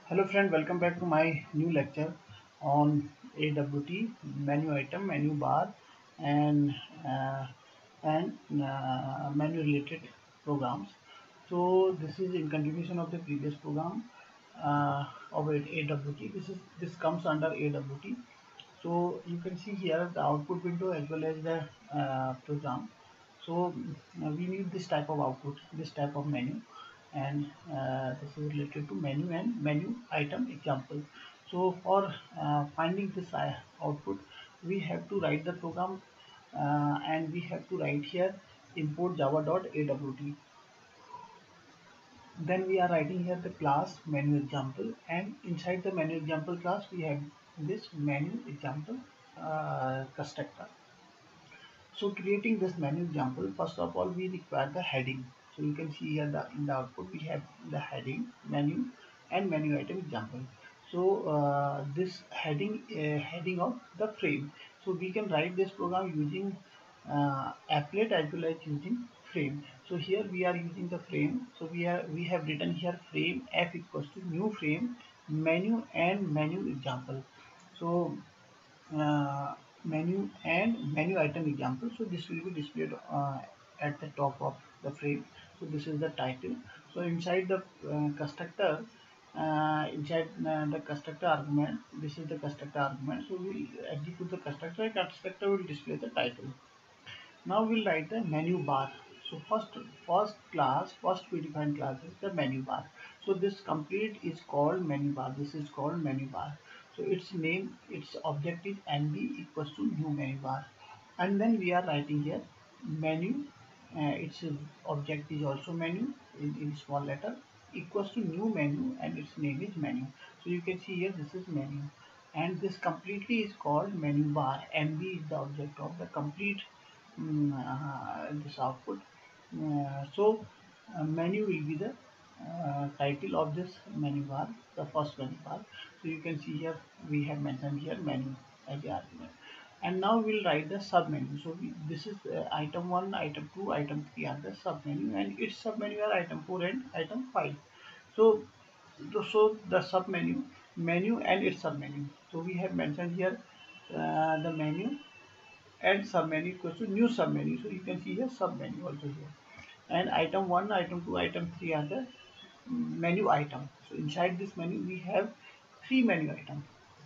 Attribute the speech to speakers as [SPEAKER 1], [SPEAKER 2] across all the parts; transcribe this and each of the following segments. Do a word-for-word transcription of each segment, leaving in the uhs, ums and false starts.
[SPEAKER 1] Hello friend, welcome back to my new lecture on A W T, menu item, menu bar, and uh, and uh, menu related programs. So this is in continuation of the previous program uh, of A W T. This is this comes under A W T. So you can see here the output window as well as the uh, program. So uh, we need this type of output, this type of menu, and uh, this is related to menu and menu item example. So for uh, finding this uh, output, we have to write the program, uh, and we have to write here import java.awt. Then we are writing here the class menu example, and inside the menu example class we have this menu example uh, constructor. So creating this menu example, first of all we require the heading. So you can see here the in the output we have the heading, menu, and menu item example. So uh, this heading uh, heading of the frame. So we can write this program using uh, applet as well as using frame. So here we are using the frame. So we are we have written here frame f equals to new frame menu and menu example. So uh, menu and menu item example. So this will be displayed uh, at the top of the frame. So this is the title. So inside the uh, constructor, uh, inside uh, the constructor argument, this is the constructor argument. So we execute the constructor. Constructor will display the title. Now we'll write the menu bar. So first, first class, first predefined class is the menu bar. So this complete is called menu bar. This is called menu bar. So its name, its object is nb equals to new menu bar. And then we are writing here menu. Uh, its object is also menu in, in small letter equals to new menu, and its name is menu. So you can see here this is menu, and this completely is called menu bar. Mb is the object of the complete mm, uh, this output. Uh, so uh, menu will be the uh, title of this menu bar, the first menu bar. So you can see here we have mentioned here menu as the argument. And now we'll write the sub menu. So we, this is uh, item one, item two, item three are the sub menu, and its sub menu are item four and item five. So so the sub menu, menu and its sub menu. So we have mentioned here uh, the menu and submenu equals to new submenu. So you can see here submenu also here. And item one, item two, item three are the menu item. So inside this menu we have three menu items,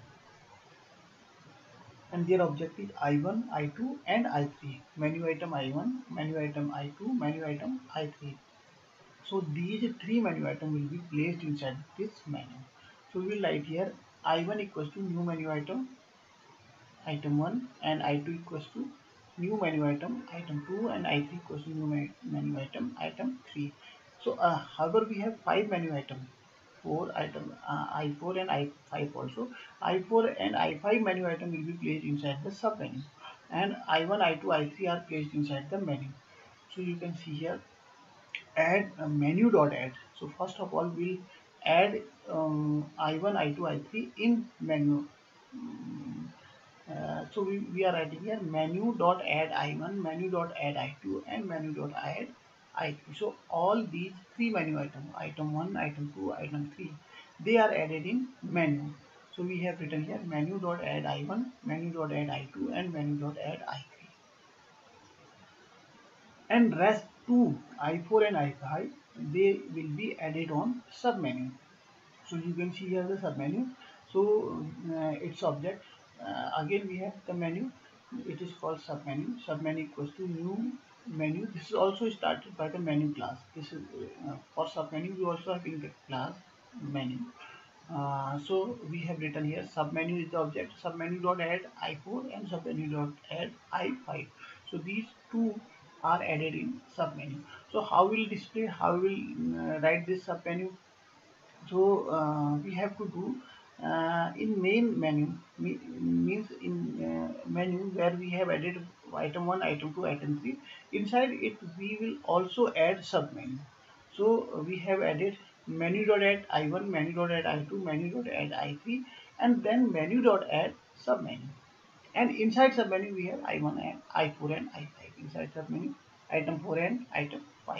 [SPEAKER 1] and their object is I one, I two, and I three. Menu item I one, menu item I two, menu item I three. So these three menu items will be placed inside this menu. So we will write here I one equals to new menu item item one, and I two equals to new menu item item two, and I three equals to new menu item item three. So uh, however we have five menu item, four item uh, I four and I five also. I four and I five menu item will be placed inside the sub menu, and I one, I two, I three are placed inside the menu. So you can see here add uh, menu dot add. So first of all we'll add um, I one, I two, I three in menu. Uh, so we, we are writing here menu dot add I one, menu dot add I two, and menu dot add I three. So all these three menu items, item one, item two, item three, they are added in menu. So we have written here menu dot add I one, menu dot add I two, and menu dot add I three. And rest two, I four and I five, they will be added on sub menu. So you can see here the submenu. So uh, its object, uh, again we have the menu, it is called submenu. Submenu equals to new menu. This is also started by the menu class. This is uh, for submenu we also have in the class menu. Uh, so we have written here submenu is the object, submenu dot add I four and submenu dot add I five. So these two are added in submenu. So how will display, how will uh, write this submenu? So uh, we have to do uh, in main menu, me, means in uh, menu where we have added item one, item two, item three. Inside it we will also add sub menu. So uh, we have added menu dot add I one, menu dot add I two, menu dot add I three, and then menu dot add sub menu. And inside sub menu we have I one and I four and I five. Inside sub menu item four and item five.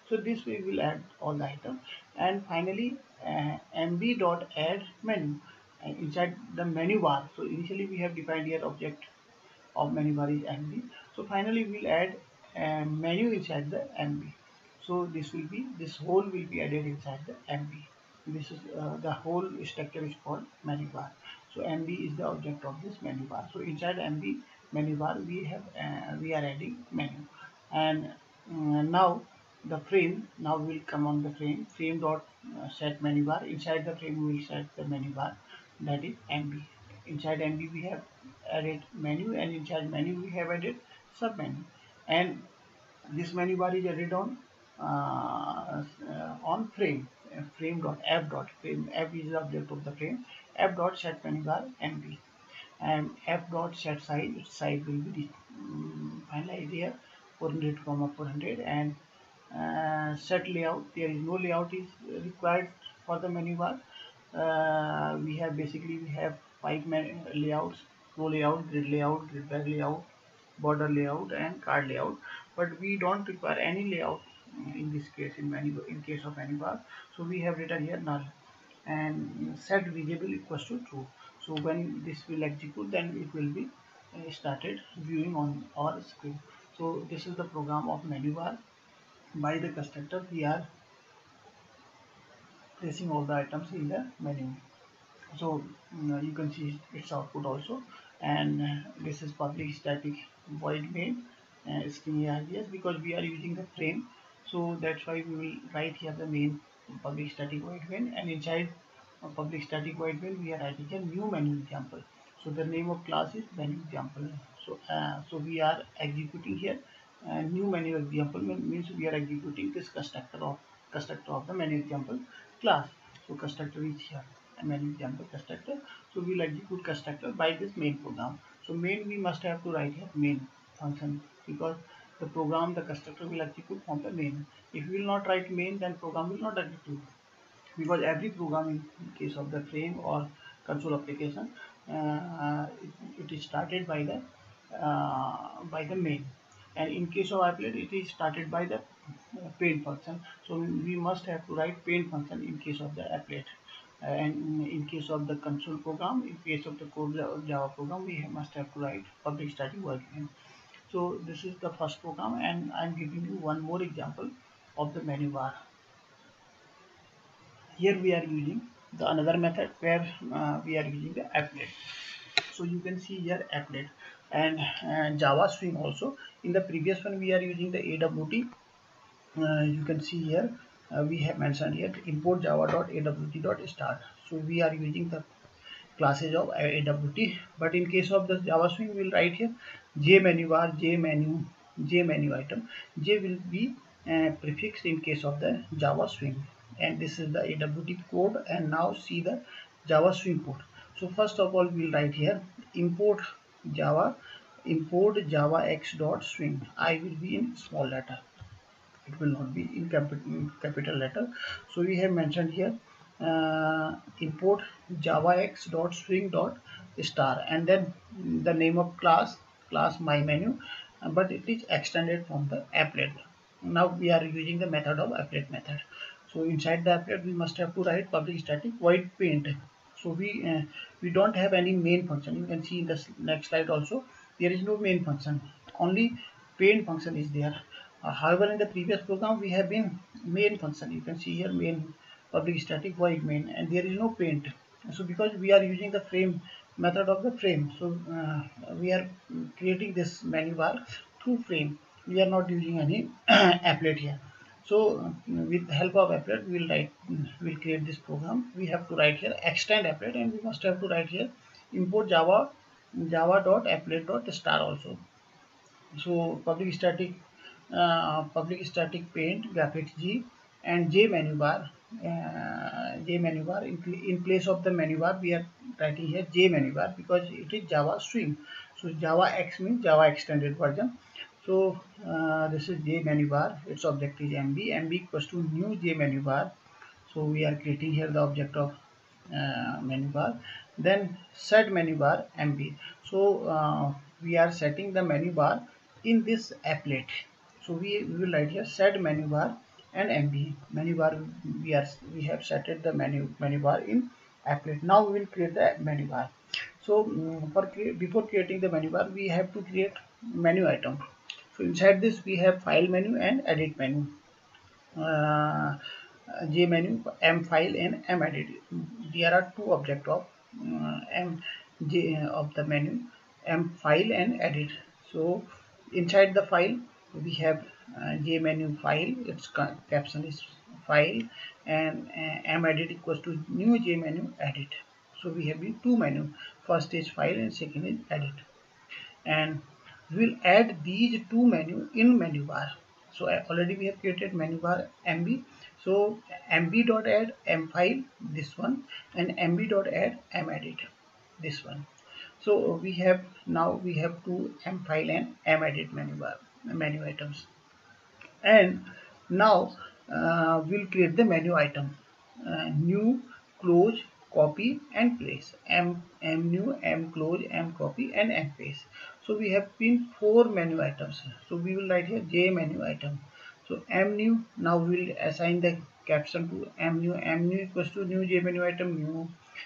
[SPEAKER 1] So this we will add all the items, and finally uh, mb dot add menu uh, inside the menu bar. So initially we have defined here object of menu bar is mb. So finally we'll add a menu inside the mb. So this will be this whole will be added inside the mb. This is uh, the whole structure is called menu bar. So mb is the object of this menu bar. So inside mb menu bar we have uh, we are adding menu, and uh, now the frame now will come on the frame frame dot uh, set menu bar. Inside the frame we will set the menu bar, that is mb. Inside mb we have added menu, and inside menu we have added sub menu, and this menu bar is added on uh, uh, on frame uh, frame dot app dot frame. App is the object of the frame. App dot set menu bar mb, and app dot set size. Its size will be um, finalized here four hundred comma four hundred, and uh, set layout. There is no layout is required for the menu bar. Uh, we have basically we have five layouts: flow layout, grid layout, grid bag layout, border layout, and card layout. But we don't require any layout in this case in menu in case of menu bar. So we have written here null, and set visible equals to true. So when this will execute, then it will be uh, started viewing on our screen. So this is the program of menu bar. By the constructor we are placing all the items in the menu. So mm, you can see its output also, and uh, this is public static void main uh, string args, because we are using the frame. So that's why we will write here the main public static void main, and inside uh, public static void main we are writing a new menu example. So the name of class is menu example. So uh, so we are executing here uh, new menu example means we are executing this constructor of constructor of the menu example class. So constructor is here, a menu example constructor. So we'll execute constructor by this main program. So main we must have to write here main function, because the program the constructor will execute from the main. If we will not write main, then program will not execute, because every program in case of the frame or console application uh, it, it is started by the uh, by the main, and in case of applet it is started by the uh, paint function. So we must have to write paint function in case of the applet, and in case of the console program, in case of the core Java program, we must have to write public static void main. So this is the first program, and I'm giving you one more example of the menu bar. Here we are using the another method where uh, we are using the applet. So you can see here applet and uh, Java Swing also. In the previous one we are using the A W T. Uh, you can see here uh, we have mentioned here import java.awt.start. So we are using the classes of A W T, but in case of the Java Swing we will write here J menu bar, J menu, J menu item. J will be uh, prefixed in case of the Java Swing, and this is the A W T code. And now see the Java Swing code. So first of all we will write here import Java import Java X dot swing. I will be in small letter, it will not be in capital, capital letter. So we have mentioned here uh, import javax dot swing dot star, and then the name of class class my menu, uh, but it is extended from the applet. Now we are using the method of applet method. So inside the applet we must have to write public static void paint. So we uh, we don't have any main function. You can see in the next slide also there is no main function, only paint function is there. Uh, however, in the previous program we have been main function. You can see here main public static void main, and there is no paint. So because we are using the frame method of the frame, so uh, we are creating this menu bar through frame. We are not using any applet here. So uh, with the help of applet we will write we will create this program. We have to write here extend applet, and we must have to write here import java java dot applet dot star also. So public static uh, public static paint graphics G, and J menu bar uh, J menu bar in, in place of the menu bar we are writing here J menu bar, because it is Java Swing. So Java X means Java extended version. So uh, this is J menu bar, its object is M B, M B equals to new J menu bar. So we are creating here the object of uh, menu bar, then set menu bar M B. So uh, we are setting the menu bar in this applet. So we, we will write here set menu bar and M B. Menu bar, we are we have set the menu menu bar in applet. Now we will create the menu bar. So um, for cre before creating the menu bar, we have to create menu item. So inside this we have file menu and edit menu. Uh, J menu, M file and M edit. There are two objects of uh, M J of the menu, M file and edit. So inside the file we have uh, J menu file. Its caption is file, and uh, M edit equals to new J menu edit. So we have the two menu. First is file and second is edit, and we'll add these two menu in menu bar. So uh, already we have created menu bar M B. So M B dot add M file, this one, and M B dot add M edit, this one. So we have now we have two M file and M edit menu bar menu items. And now uh, we'll create the menu item, uh, new, close, copy and paste. M, M new, M close, M copy and M paste. So we have been four menu items. So we will write here J menu item. So M new, now we will assign the caption to M new. M new equals to new J menu item new.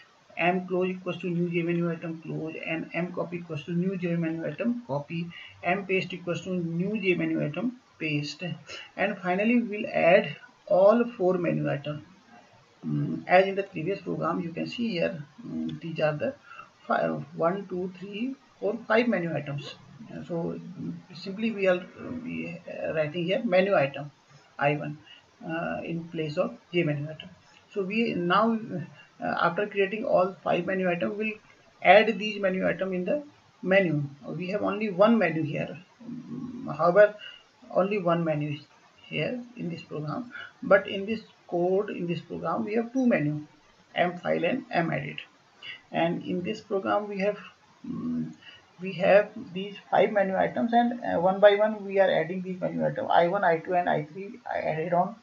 [SPEAKER 1] M close equals to new J menu item close, and M copy equals to new J menu item copy, M paste equals to new J menu item paste, and finally we will add all four menu items. Um, as in the previous program, you can see here um, these are the five, one, two, three, four, five menu items. Uh, So um, simply we are we, uh, writing here menu item I one uh, in place of J menu item. So we now uh, after creating all five menu item, we'll add these menu item in the menu. We have only one menu here. Um, However, only one menu is here in this program, but in this code in this program we have two menu, M file and M edit. And in this program we have um, we have these five menu items, and uh, one by one we are adding these menu items. I one, I two and I three I added on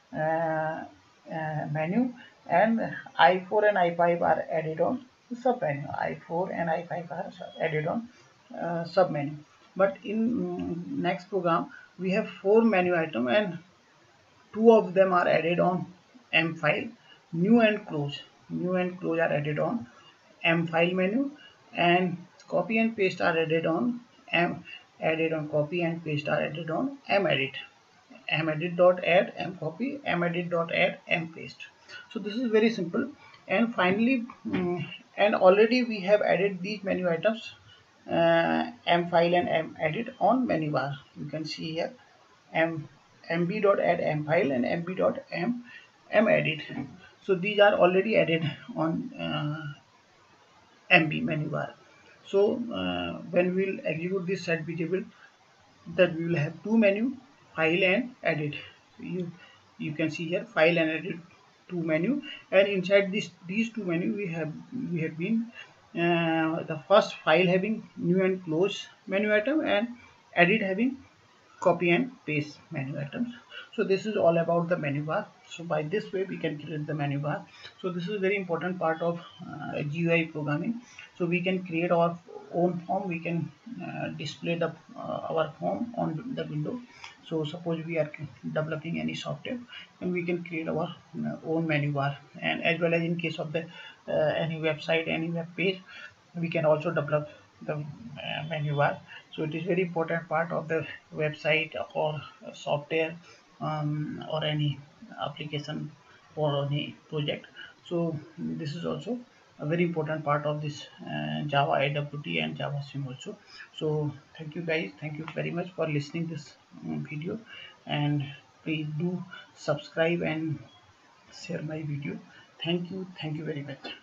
[SPEAKER 1] uh, uh, menu, and I four and I five are added on sub menu. I four and I five are added on uh, sub menu. But in um, next program we have four menu item, and two of them are added on M file. New and close, new and close are added on M file menu, and copy and paste are added on M added on copy and paste are added on M edit. M edit dot add M copy, M edit dot add M paste. So this is very simple. And finally, um, and already we have added these menu items, uh, M file and M edit on menu bar. You can see here M mb dot add M file and mb dot m M edit. So these are already added on uh, M B menu bar. So uh, when we will execute this set variable, that we will have two menu, file and edit. So you you can see here file and edit two menu, and inside this these two menu we have we have been uh, the first file having new and close menu item, and edit having copy and paste menu items. So this is all about the menu bar. So by this way we can create the menu bar. So this is a very important part of uh, G U I programming. So we can create our own form, we can uh, display the uh, our form on the window. So suppose we are developing any software, and we can create our uh, own menu bar, and as well as in case of the uh, any website, any web page, we can also develop the uh, menu bar. So it is very important part of the website or software, um, or any application or any project. So this is also a very important part of this uh, Java A W T and Java Sim also. So thank you guys, thank you very much for listening this um, video, and please do subscribe and share my video. Thank you, thank you very much.